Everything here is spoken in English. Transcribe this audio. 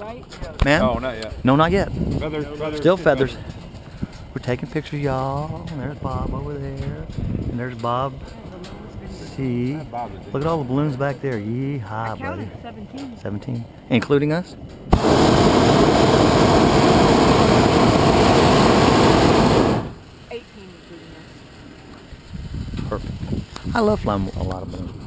Man? Oh, not yet. No, not yet. Feathers. Still feathers. We're taking pictures, y'all. And there's Bob over there. And there's Bob C. Look at all the balloons back there. Yee-haw, buddy. 17. 17. Including us? 18 including us. Perfect. I love flying a lot of balloons.